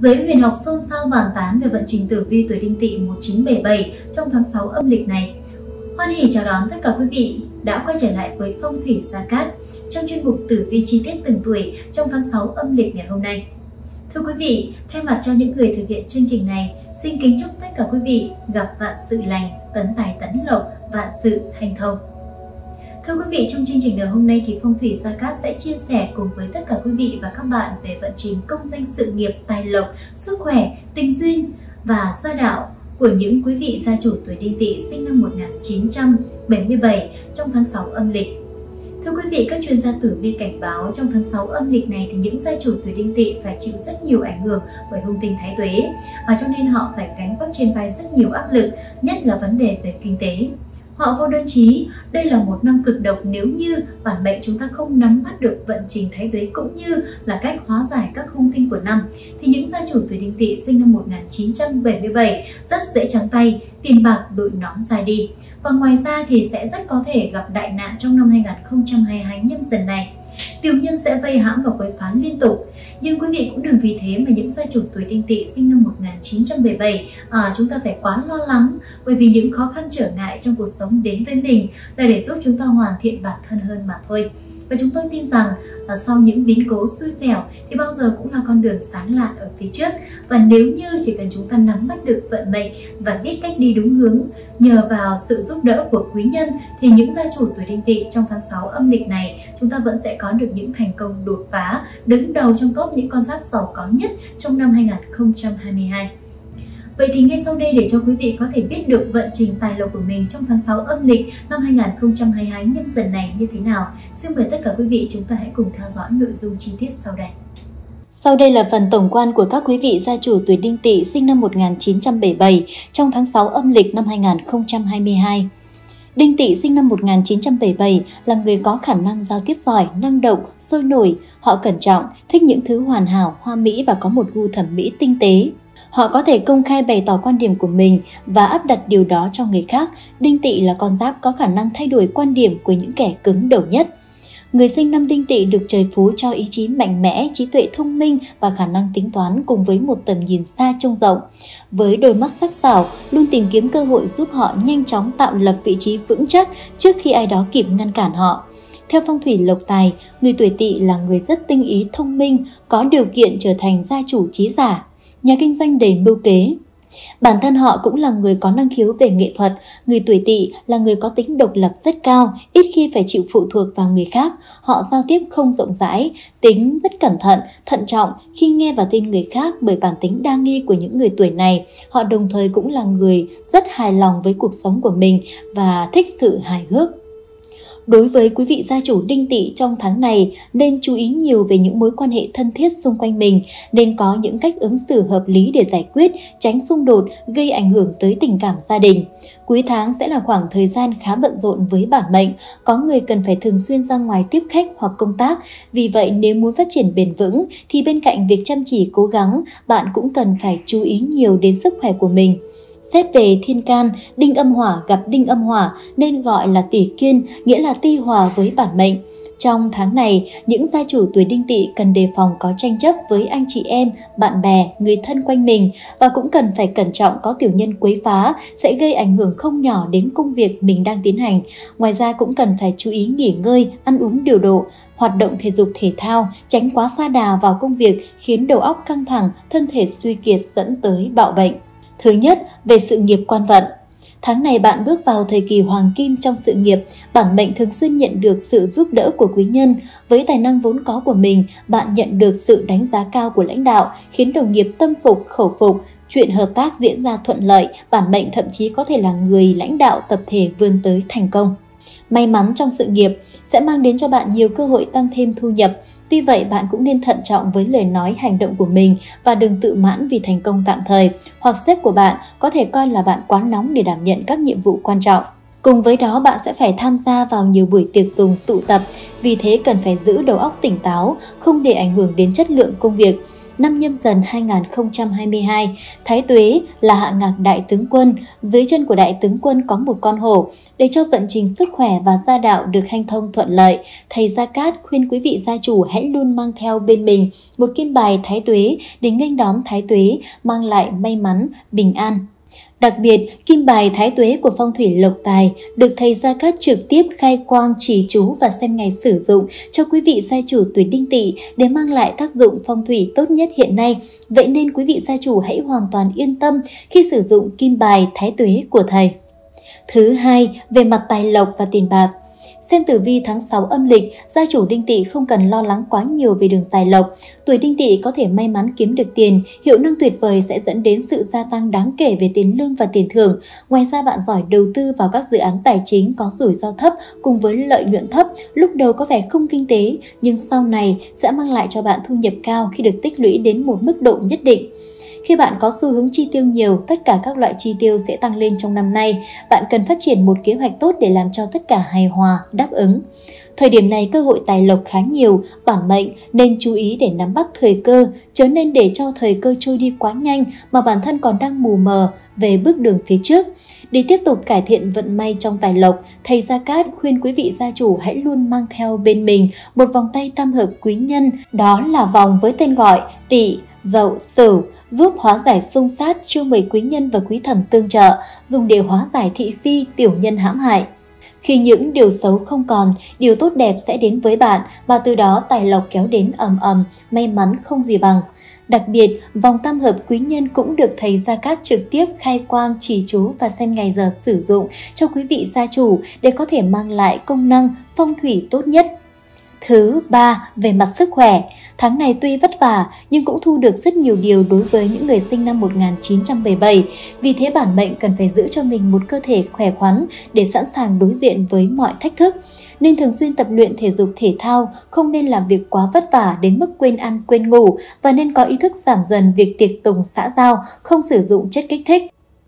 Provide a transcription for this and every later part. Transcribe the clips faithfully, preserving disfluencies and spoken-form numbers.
Giới huyền học xôn xao bàn tán về vận trình tử vi tuổi Đinh Tỵ một chín bảy bảy trong tháng sáu âm lịch này. Hoan hỉ chào đón tất cả quý vị đã quay trở lại với Phong thủy Gia Cát trong chuyên mục tử vi chi tiết từng tuổi trong tháng sáu âm lịch ngày hôm nay. Thưa quý vị, thay mặt cho những người thực hiện chương trình này, xin kính chúc tất cả quý vị gặp vạn sự lành, tấn tài tấn lộc, vạn sự hanh thông. Thưa quý vị, trong chương trình ngày hôm nay thì Phong thủy Gia Cát sẽ chia sẻ cùng với tất cả quý vị và các bạn về vận trình công danh sự nghiệp, tài lộc, sức khỏe, tình duyên và gia đạo của những quý vị gia chủ tuổi Đinh Tỵ sinh năm một nghìn chín trăm bảy mươi bảy trong tháng sáu âm lịch. Thưa quý vị, các chuyên gia tử vi cảnh báo trong tháng sáu âm lịch này thì những gia chủ tuổi Đinh Tỵ phải chịu rất nhiều ảnh hưởng bởi hung tinh Thái Tuế, và cho nên họ phải gánh vác trên vai rất nhiều áp lực, nhất là vấn đề về kinh tế. Họ vô đơn chí, đây là một năm cực độc nếu như bản mệnh chúng ta không nắm bắt được vận trình Thái Tuế cũng như là cách hóa giải các hung tinh của năm, thì những gia chủ tuổi Đinh Tỵ sinh năm một nghìn chín trăm bảy mươi bảy rất dễ trắng tay, tiền bạc đội nón dài đi. Và ngoài ra thì sẽ rất có thể gặp đại nạn trong năm hai nghìn không trăm hai mươi hai Nhâm Dần này. Tiểu nhân sẽ vây hãm và quấy phá liên tục. Nhưng quý vị cũng đừng vì thế mà những gia chủ tuổi Đinh Tỵ sinh năm một nghìn chín trăm bảy mươi bảy à, chúng ta phải quá lo lắng, bởi vì những khó khăn trở ngại trong cuộc sống đến với mình là để giúp chúng ta hoàn thiện bản thân hơn mà thôi. Và chúng tôi tin rằng à, sau những biến cố xui xẻo thì bao giờ cũng là con đường sáng lạn ở phía trước. Và nếu như chỉ cần chúng ta nắm bắt được vận mệnh và biết cách đi đúng hướng, nhờ vào sự giúp đỡ của quý nhân, thì những gia chủ tuổi Đinh Tỵ trong tháng sáu âm lịch này chúng ta vẫn sẽ có được những thành công đột phá, đứng đầu trong top những con giáp giàu có nhất trong năm hai nghìn không trăm hai mươi hai. Vậy thì ngay sau đây, để cho quý vị có thể biết được vận trình tài lộc của mình trong tháng sáu âm lịch năm hai nghìn không trăm hai mươi hai Nhâm Dần này như thế nào, xin mời tất cả quý vị chúng ta hãy cùng theo dõi nội dung chi tiết sau đây. Sau đây là phần tổng quan của các quý vị gia chủ tuổi Đinh Tỵ sinh năm một nghìn chín trăm bảy mươi bảy trong tháng sáu âm lịch năm hai nghìn không trăm hai mươi hai. Đinh Tỵ sinh năm một nghìn chín trăm bảy mươi bảy là người có khả năng giao tiếp giỏi, năng động, sôi nổi. Họ cẩn trọng, thích những thứ hoàn hảo, hoa mỹ và có một gu thẩm mỹ tinh tế. Họ có thể công khai bày tỏ quan điểm của mình và áp đặt điều đó cho người khác. Đinh Tỵ là con giáp có khả năng thay đổi quan điểm của những kẻ cứng đầu nhất. Người sinh năm Đinh Tỵ được trời phú cho ý chí mạnh mẽ, trí tuệ thông minh và khả năng tính toán cùng với một tầm nhìn xa trông rộng. Với đôi mắt sắc sảo, luôn tìm kiếm cơ hội giúp họ nhanh chóng tạo lập vị trí vững chắc trước khi ai đó kịp ngăn cản họ. Theo phong thủy lộc tài, người tuổi Tỵ là người rất tinh ý, thông minh, có điều kiện trở thành gia chủ trí giả, nhà kinh doanh đầy mưu kế. Bản thân họ cũng là người có năng khiếu về nghệ thuật. Người tuổi Tỵ là người có tính độc lập rất cao, ít khi phải chịu phụ thuộc vào người khác. Họ giao tiếp không rộng rãi, tính rất cẩn thận, thận trọng khi nghe và tin người khác bởi bản tính đa nghi của những người tuổi này. Họ đồng thời cũng là người rất hài lòng với cuộc sống của mình và thích sự hài hước. Đối với quý vị gia chủ Đinh Tỵ trong tháng này, nên chú ý nhiều về những mối quan hệ thân thiết xung quanh mình, nên có những cách ứng xử hợp lý để giải quyết, tránh xung đột gây ảnh hưởng tới tình cảm gia đình. Cuối tháng sẽ là khoảng thời gian khá bận rộn với bản mệnh, có người cần phải thường xuyên ra ngoài tiếp khách hoặc công tác. Vì vậy nếu muốn phát triển bền vững thì bên cạnh việc chăm chỉ cố gắng, bạn cũng cần phải chú ý nhiều đến sức khỏe của mình. Xét về thiên can, đinh âm hỏa gặp đinh âm hỏa nên gọi là tỷ kiên, nghĩa là ti hòa với bản mệnh. Trong tháng này, những gia chủ tuổi Đinh Tỵ cần đề phòng có tranh chấp với anh chị em, bạn bè, người thân quanh mình, và cũng cần phải cẩn trọng có tiểu nhân quấy phá sẽ gây ảnh hưởng không nhỏ đến công việc mình đang tiến hành. Ngoài ra cũng cần phải chú ý nghỉ ngơi, ăn uống điều độ, hoạt động thể dục thể thao, tránh quá sa đà vào công việc khiến đầu óc căng thẳng, thân thể suy kiệt dẫn tới bạo bệnh. Thứ nhất, về sự nghiệp quan vận. Tháng này bạn bước vào thời kỳ hoàng kim trong sự nghiệp, bản mệnh thường xuyên nhận được sự giúp đỡ của quý nhân. Với tài năng vốn có của mình, bạn nhận được sự đánh giá cao của lãnh đạo, khiến đồng nghiệp tâm phục, khẩu phục, chuyện hợp tác diễn ra thuận lợi, bản mệnh thậm chí có thể là người lãnh đạo tập thể vươn tới thành công. May mắn trong sự nghiệp sẽ mang đến cho bạn nhiều cơ hội tăng thêm thu nhập. Tuy vậy, bạn cũng nên thận trọng với lời nói, hành động của mình và đừng tự mãn vì thành công tạm thời, hoặc sếp của bạn có thể coi là bạn quá nóng để đảm nhận các nhiệm vụ quan trọng. Cùng với đó, bạn sẽ phải tham gia vào nhiều buổi tiệc tùng, tụ tập, vì thế cần phải giữ đầu óc tỉnh táo, không để ảnh hưởng đến chất lượng công việc. năm Nhâm Dần hai nghìn không trăm hai mươi hai. Thái Tuế là hạ ngạc đại tướng quân, dưới chân của đại tướng quân có một con hổ. Để cho vận trình sức khỏe và gia đạo được hanh thông thuận lợi, thầy Gia Cát khuyên quý vị gia chủ hãy luôn mang theo bên mình một kim bài Thái Tuế để nghênh đón Thái Tuế, mang lại may mắn, bình an. Đặc biệt, kim bài Thái Tuế của phong thủy lộc tài được thầy Gia Cát trực tiếp khai quang chỉ chú và xem ngày sử dụng cho quý vị gia chủ tuổi Đinh Tỵ để mang lại tác dụng phong thủy tốt nhất hiện nay. Vậy nên quý vị gia chủ hãy hoàn toàn yên tâm khi sử dụng kim bài Thái Tuế của thầy. Thứ hai, về mặt tài lộc và tiền bạc. Xem tử vi tháng sáu âm lịch, gia chủ Đinh Tỵ không cần lo lắng quá nhiều về đường tài lộc. Tuổi Đinh Tỵ có thể may mắn kiếm được tiền, hiệu năng tuyệt vời sẽ dẫn đến sự gia tăng đáng kể về tiền lương và tiền thưởng. Ngoài ra bạn giỏi đầu tư vào các dự án tài chính có rủi ro thấp cùng với lợi nhuận thấp, lúc đầu có vẻ không kinh tế, nhưng sau này sẽ mang lại cho bạn thu nhập cao khi được tích lũy đến một mức độ nhất định. Khi bạn có xu hướng chi tiêu nhiều, tất cả các loại chi tiêu sẽ tăng lên trong năm nay. Bạn cần phát triển một kế hoạch tốt để làm cho tất cả hài hòa, đáp ứng. Thời điểm này cơ hội tài lộc khá nhiều, bản mệnh nên chú ý để nắm bắt thời cơ, chớ nên để cho thời cơ trôi đi quá nhanh mà bản thân còn đang mù mờ về bước đường phía trước. Để tiếp tục cải thiện vận may trong tài lộc, thầy Gia Cát khuyên quý vị gia chủ hãy luôn mang theo bên mình một vòng tay tam hợp quý nhân, đó là vòng với tên gọi Tỵ, Dậu, Sửu, giúp hóa giải xung sát, chiêu mời quý nhân và quý thần tương trợ, dùng để hóa giải thị phi, tiểu nhân hãm hại. Khi những điều xấu không còn, điều tốt đẹp sẽ đến với bạn và từ đó tài lộc kéo đến ầm ầm, may mắn không gì bằng. Đặc biệt, vòng tam hợp quý nhân cũng được thầy Gia Cát trực tiếp khai quang chỉ chú và xem ngày giờ sử dụng cho quý vị gia chủ để có thể mang lại công năng phong thủy tốt nhất. Thứ ba, về mặt sức khỏe. Tháng này tuy vất vả nhưng cũng thu được rất nhiều điều đối với những người sinh năm một nghìn chín trăm bảy mươi bảy. Vì thế bản mệnh cần phải giữ cho mình một cơ thể khỏe khoắn để sẵn sàng đối diện với mọi thách thức. Nên thường xuyên tập luyện thể dục thể thao, không nên làm việc quá vất vả đến mức quên ăn quên ngủ và nên có ý thức giảm dần việc tiệc tùng xã giao, không sử dụng chất kích thích.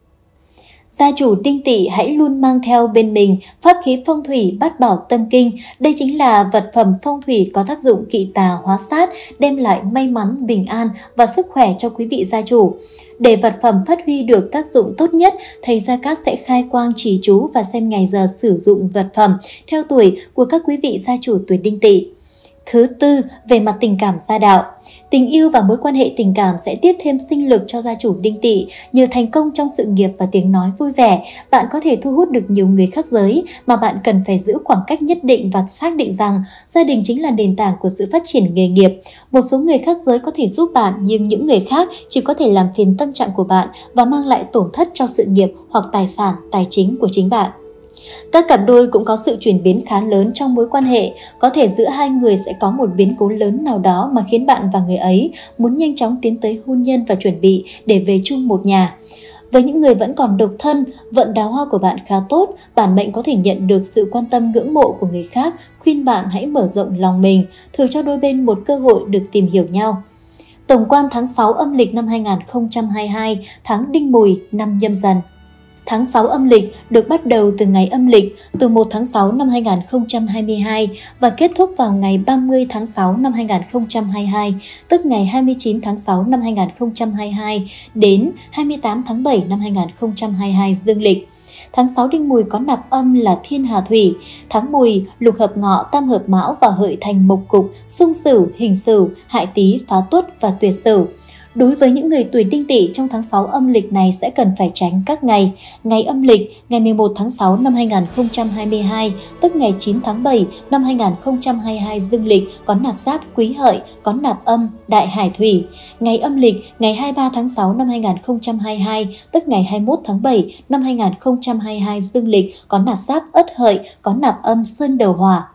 Gia chủ Đinh Tỵ hãy luôn mang theo bên mình pháp khí phong thủy Bát Bảo Tâm Kinh. Đây chính là vật phẩm phong thủy có tác dụng kỵ tà hóa sát, đem lại may mắn, bình an và sức khỏe cho quý vị gia chủ. Để vật phẩm phát huy được tác dụng tốt nhất, thầy Gia Cát sẽ khai quang chỉ chú và xem ngày giờ sử dụng vật phẩm theo tuổi của các quý vị gia chủ tuổi Đinh Tỵ. Thứ tư, về mặt tình cảm gia đạo. Tình yêu và mối quan hệ tình cảm sẽ tiếp thêm sinh lực cho gia chủ Đinh Tỵ. Nhờ thành công trong sự nghiệp và tiếng nói vui vẻ, bạn có thể thu hút được nhiều người khác giới mà bạn cần phải giữ khoảng cách nhất định và xác định rằng gia đình chính là nền tảng của sự phát triển nghề nghiệp. Một số người khác giới có thể giúp bạn nhưng những người khác chỉ có thể làm phiền tâm trạng của bạn và mang lại tổn thất cho sự nghiệp hoặc tài sản, tài chính của chính bạn. Các cặp đôi cũng có sự chuyển biến khá lớn trong mối quan hệ, có thể giữa hai người sẽ có một biến cố lớn nào đó mà khiến bạn và người ấy muốn nhanh chóng tiến tới hôn nhân và chuẩn bị để về chung một nhà. Với những người vẫn còn độc thân, vận đào hoa của bạn khá tốt, bản mệnh có thể nhận được sự quan tâm ngưỡng mộ của người khác, khuyên bạn hãy mở rộng lòng mình, thử cho đôi bên một cơ hội được tìm hiểu nhau. Tổng quan tháng sáu âm lịch năm hai nghìn không trăm hai mươi hai, tháng Đinh Mùi, năm Nhâm Dần. Tháng sáu âm lịch được bắt đầu từ ngày âm lịch từ một tháng sáu năm hai nghìn không trăm hai mươi hai và kết thúc vào ngày ba mươi tháng sáu năm hai nghìn không trăm hai mươi hai, tức ngày hai mươi chín tháng sáu năm hai nghìn không trăm hai mươi hai đến hai mươi tám tháng bảy năm hai nghìn không trăm hai mươi hai dương lịch. Tháng sáu Đinh Mùi có nạp âm là Thiên Hà Thủy, tháng Mùi lục hợp Ngọ, tam hợp Mão và hợi thành Mộc Cục, xung Sửu, hình Sửu, hại Tý, phá Tuất và tuyệt Sửu. Đối với những người tuổi Đinh Tỵ trong tháng sáu âm lịch này sẽ cần phải tránh các ngày. Ngày âm lịch, ngày mười một tháng sáu năm hai nghìn không trăm hai mươi hai, tức ngày chín tháng bảy năm hai nghìn không trăm hai mươi hai dương lịch có nạp giáp Quý Hợi, có nạp âm Đại Hải Thủy. Ngày âm lịch, ngày hai mươi ba tháng sáu năm hai nghìn không trăm hai mươi hai, tức ngày hai mươi mốt tháng bảy năm hai nghìn không trăm hai mươi hai dương lịch có nạp giáp Ất Hợi, có nạp âm Sơn Đầu Hỏa.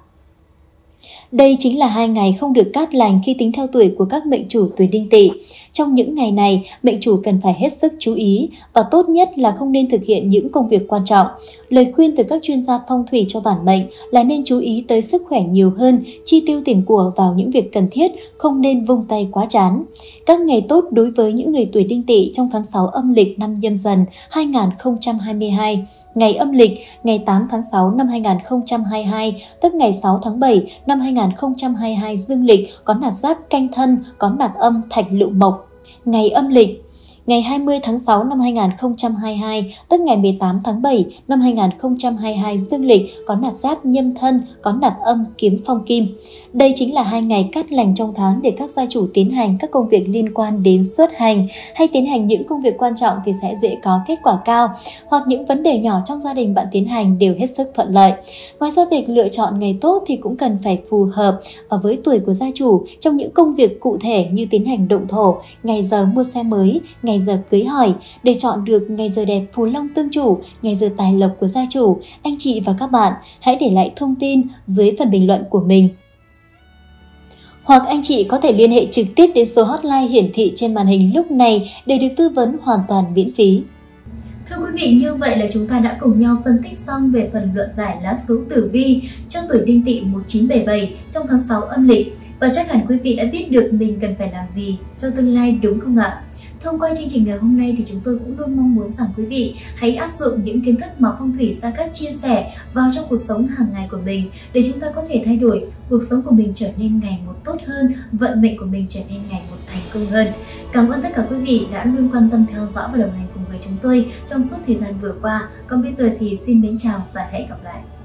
Đây chính là hai ngày không được cát lành khi tính theo tuổi của các mệnh chủ tuổi Đinh Tỵ. Trong những ngày này, mệnh chủ cần phải hết sức chú ý và tốt nhất là không nên thực hiện những công việc quan trọng. Lời khuyên từ các chuyên gia phong thủy cho bản mệnh là nên chú ý tới sức khỏe nhiều hơn, chi tiêu tiền của vào những việc cần thiết, không nên vung tay quá chán. Các ngày tốt đối với những người tuổi Đinh Tỵ trong tháng sáu âm lịch năm Nhâm Dần hai nghìn không trăm hai mươi hai. Ngày âm lịch, ngày tám tháng sáu năm hai nghìn không trăm hai mươi hai, tức ngày sáu tháng bảy năm hai nghìn nghìn không trăm hai mươi hai dương lịch có nạp giáp Canh Thân, có nạp âm Thạch Lựu Mộc. Ngày âm lịch ngày hai mươi tháng sáu năm hai nghìn không trăm hai mươi hai, tức ngày mười tám tháng bảy năm hai nghìn không trăm hai mươi hai dương lịch có nạp giáp Nhâm Thân, có nạp âm Kiếm Phong Kim. Đây chính là hai ngày cát lành trong tháng để các gia chủ tiến hành các công việc liên quan đến xuất hành hay tiến hành những công việc quan trọng thì sẽ dễ có kết quả cao, hoặc những vấn đề nhỏ trong gia đình bạn tiến hành đều hết sức thuận lợi. Ngoài ra, việc lựa chọn ngày tốt thì cũng cần phải phù hợp với tuổi của gia chủ trong những công việc cụ thể như tiến hành động thổ, ngày giờ mua xe mới, ngày giờ cưới hỏi. Để chọn được ngày giờ đẹp phù long tương chủ, ngày giờ tài lộc của gia chủ, anh chị và các bạn hãy để lại thông tin dưới phần bình luận của mình. Hoặc anh chị có thể liên hệ trực tiếp đến số hotline hiển thị trên màn hình lúc này để được tư vấn hoàn toàn miễn phí. Thưa quý vị, như vậy là chúng ta đã cùng nhau phân tích xong về phần luận giải lá số tử vi cho tuổi Đinh Tỵ một chín bảy bảy trong tháng sáu âm lịch. Và chắc hẳn quý vị đã biết được mình cần phải làm gì cho tương lai, đúng không ạ? Thông qua chương trình ngày hôm nay thì chúng tôi cũng luôn mong muốn rằng quý vị hãy áp dụng những kiến thức mà phong thủy gia cát chia sẻ vào trong cuộc sống hàng ngày của mình để chúng ta có thể thay đổi cuộc sống của mình trở nên ngày một tốt hơn, vận mệnh của mình trở nên ngày một thành công hơn. Cảm ơn tất cả quý vị đã luôn quan tâm theo dõi và đồng hành cùng với chúng tôi trong suốt thời gian vừa qua. Còn bây giờ thì xin mến chào và hẹn gặp lại.